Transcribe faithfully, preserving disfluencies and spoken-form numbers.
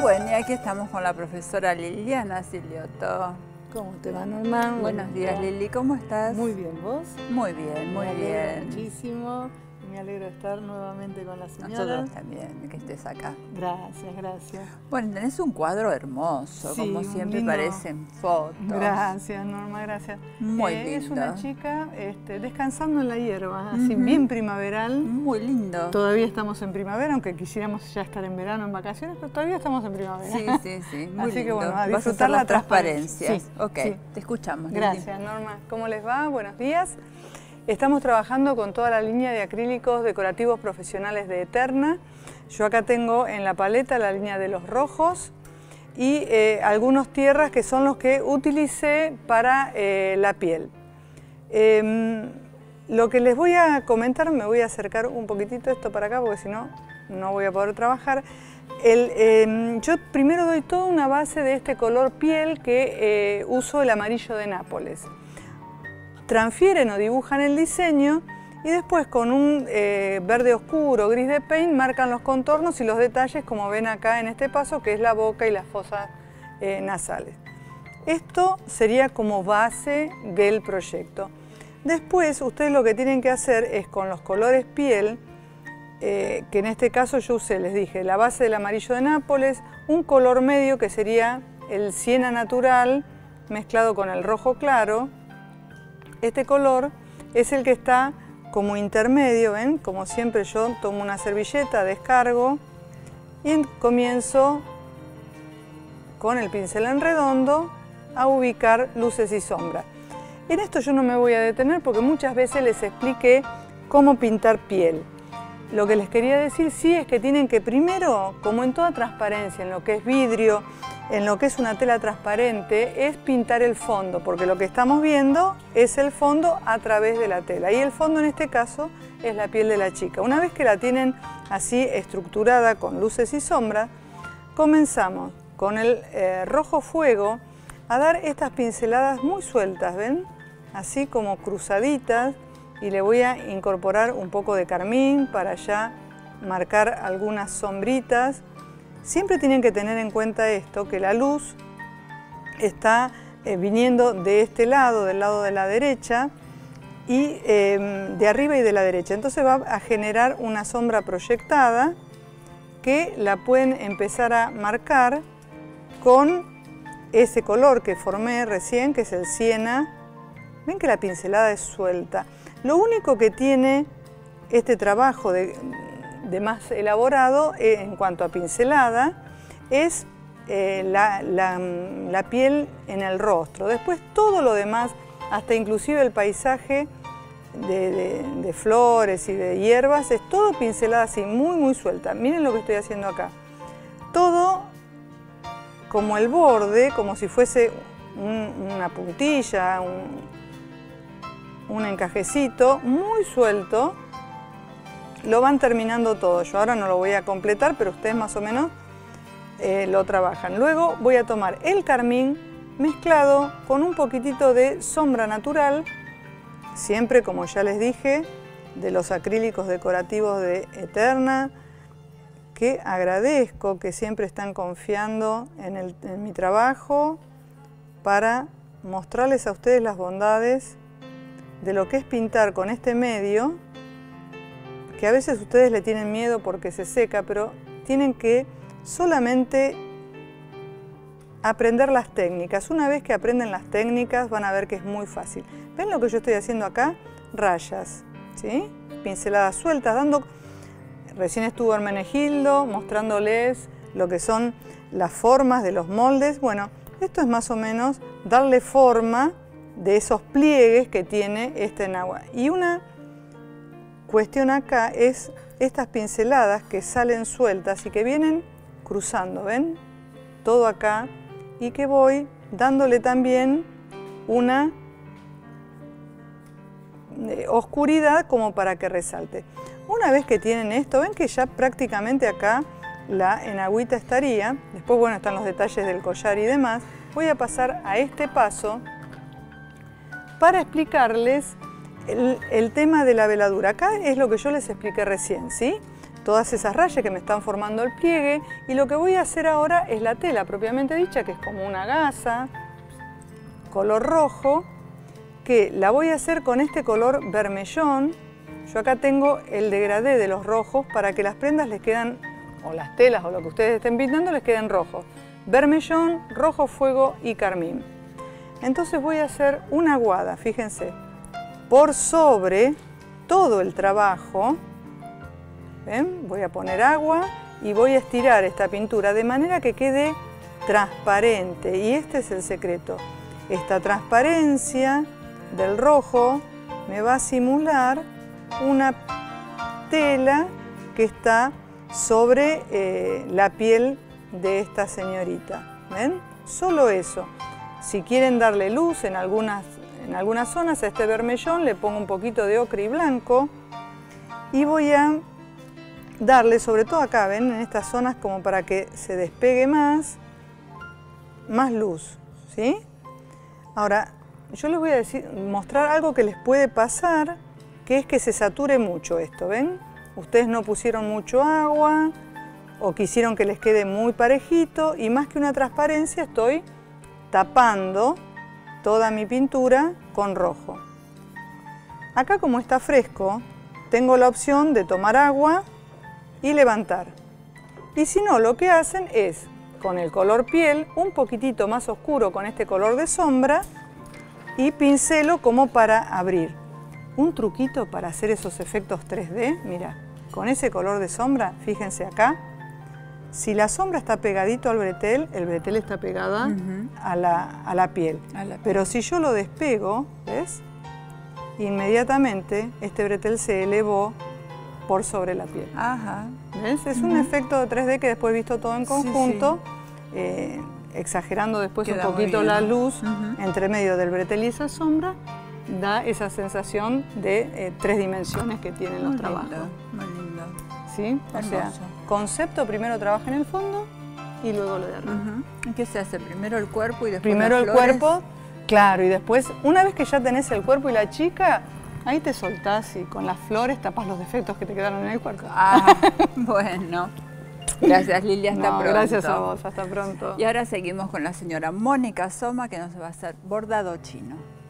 Bueno, y aquí estamos con la profesora Liliana Silioto. ¿Cómo te va, Norma? Buenos días, Lili, ¿cómo estás? Muy bien, ¿vos? Muy bien, muy me bien. alegro muchísimo. Me alegro de estar nuevamente con la señora. Nosotros también, de que estés acá. Gracias, gracias. Bueno, tenés un cuadro hermoso, Sí, como siempre lindo. parecen fotos. Gracias, Norma, gracias. Muy eh, lindo. Es una chica este, descansando en la hierba, así Uh-huh. bien primaveral. Muy lindo. Todavía estamos en primavera, aunque quisiéramos ya estar en verano en vacaciones, pero todavía estamos en primavera. Sí, sí, sí, muy así lindo. que bueno, a Vas a disfrutar hacer la las transparencias. transparencia. Ok, Sí. te escuchamos, Lili. Gracias, Norma. ¿Cómo les va? Buenos días. Estamos trabajando con toda la línea de acrílicos decorativos profesionales de Eterna. Yo acá tengo en la paleta la línea de los rojos y eh, algunos tierras que son los que utilicé para eh, la piel. Eh, lo que les voy a comentar, me voy a acercar un poquitito esto para acá porque si no, no voy a poder trabajar. El, eh, yo primero doy toda una base de este color piel que eh, uso el amarillo de Nápoles. Transfieren o dibujan el diseño y después con un eh, verde oscuro, gris de paint, marcan los contornos y los detalles como ven acá en este paso, que es la boca y las fosas eh, nasales. Esto sería como base del proyecto. Después ustedes lo que tienen que hacer es con los colores piel, eh, que en este caso yo usé, les dije, la base del amarillo de Nápoles, un color medio que sería el siena natural mezclado con el rojo claro. Este color es el que está como intermedio, ¿ven? Como siempre yo tomo una servilleta, descargo y comienzo con el pincel en redondo a ubicar luces y sombras. En esto yo no me voy a detener porque muchas veces les expliqué cómo pintar piel. Lo que les quería decir sí es que tienen que primero, como en toda transparencia, en lo que es vidrio, en lo que es una tela transparente, es pintar el fondo, porque lo que estamos viendo es el fondo a través de la tela. Y el fondo en este caso es la piel de la chica. Una vez que la tienen así estructurada con luces y sombras, comenzamos con el eh, rojo fuego a dar estas pinceladas muy sueltas, ¿ven? Así como cruzaditas, y le voy a incorporar un poco de carmín para ya marcar algunas sombritas. Siempre tienen que tener en cuenta esto, que la luz está eh, viniendo de este lado, del lado de la derecha, y eh, de arriba y de la derecha. Entonces va a generar una sombra proyectada que la pueden empezar a marcar con ese color que formé recién, que es el siena. Ven que la pincelada es suelta. Lo único que tiene este trabajo de, de más elaborado eh, en cuanto a pincelada es eh, la, la, la piel en el rostro. Después todo lo demás, hasta inclusive el paisaje de, de, de flores y de hierbas, es todo pincelada así, muy muy suelta. Miren lo que estoy haciendo acá. Todo como el borde, como si fuese un, una puntilla, un, un encajecito muy suelto. Lo van terminando todo. Yo ahora no lo voy a completar, pero ustedes más o menos eh, lo trabajan. Luego voy a tomar el carmín mezclado con un poquitito de sombra natural, siempre, como ya les dije, de los acrílicos decorativos de Eterna, que agradezco que siempre están confiando en, el, en mi trabajo para mostrarles a ustedes las bondades de lo que es pintar con este medio, que a veces ustedes le tienen miedo porque se seca, pero tienen que solamente aprender las técnicas. Una vez que aprenden las técnicas van a ver que es muy fácil. ¿Ven lo que yo estoy haciendo acá? Rayas, ¿sí? Pinceladas sueltas, dando... Recién estuvo Hermenegildo mostrándoles lo que son las formas de los moldes. Bueno, esto es más o menos darle forma de esos pliegues que tiene este enagua. Y una cuestión acá es estas pinceladas que salen sueltas y que vienen cruzando, ¿ven? Todo acá, y que voy dándole también una oscuridad como para que resalte. Una vez que tienen esto, ven que ya prácticamente acá la enagüita estaría. Después, bueno, están los detalles del collar y demás. Voy a pasar a este paso para explicarles el, el tema de la veladura. Acá es lo que yo les expliqué recién, ¿sí? todas esas rayas que me están formando el pliegue, y lo que voy a hacer ahora es la tela propiamente dicha, que es como una gasa, color rojo, que la voy a hacer con este color vermellón. Yo acá tengo el degradé de los rojos para que las prendas les quedan, o las telas o lo que ustedes estén pintando, les queden rojos. Vermellón, rojo fuego y carmín. Entonces voy a hacer una aguada, fíjense, por sobre todo el trabajo. ¿Ven? Voy a poner agua y voy a estirar esta pintura de manera que quede transparente. Y este es el secreto. Esta transparencia del rojo me va a simular una tela que está sobre eh, la piel de esta señorita. ¿Ven? Solo eso. Si quieren darle luz en algunas, en algunas zonas a este vermellón, le pongo un poquito de ocre y blanco y voy a darle, sobre todo acá, ven, en estas zonas, como para que se despegue más, más luz, ¿sí? Ahora, yo les voy a decir, mostrar algo que les puede pasar, que es que se sature mucho esto, ¿ven? Ustedes no pusieron mucho agua o quisieron que les quede muy parejito, y más que una transparencia estoy tapando toda mi pintura con rojo. Acá, como está fresco, tengo la opción de tomar agua y levantar. Y si no, lo que hacen es, con el color piel, un poquitito más oscuro con este color de sombra, y pincelo como para abrir. Un truquito para hacer esos efectos tres D, mira, con ese color de sombra, fíjense acá, si la sombra está pegadito al bretel, el bretel está pegada uh-huh. a, la, a la piel. A la piel. Pero si yo lo despego, ¿ves? Inmediatamente este bretel se elevó por sobre la piel. Ajá. ¿Ves? Es uh-huh. un efecto de tres D que después, visto todo en conjunto, sí, sí. Eh, exagerando después Queda un poquito la luz uh-huh. entre medio del bretel y esa sombra, da esa sensación de eh, tres dimensiones que tienen muy los lindo, trabajos. Muy lindo. ¿Sí? O Hermoso. sea, concepto, primero trabaja en el fondo y luego lo de arriba. Uh-huh. ¿Qué se hace? Primero el cuerpo y después Primero las el flores. cuerpo, claro, y después, una vez que ya tenés el cuerpo y la chica, ahí te soltás y con las flores tapas los defectos que te quedaron en el cuerpo. Ah, bueno. Gracias, Lilia, hasta no, pronto. Gracias a vos, hasta pronto. Y ahora seguimos con la señora Mónica Soma, que nos va a hacer bordado chino.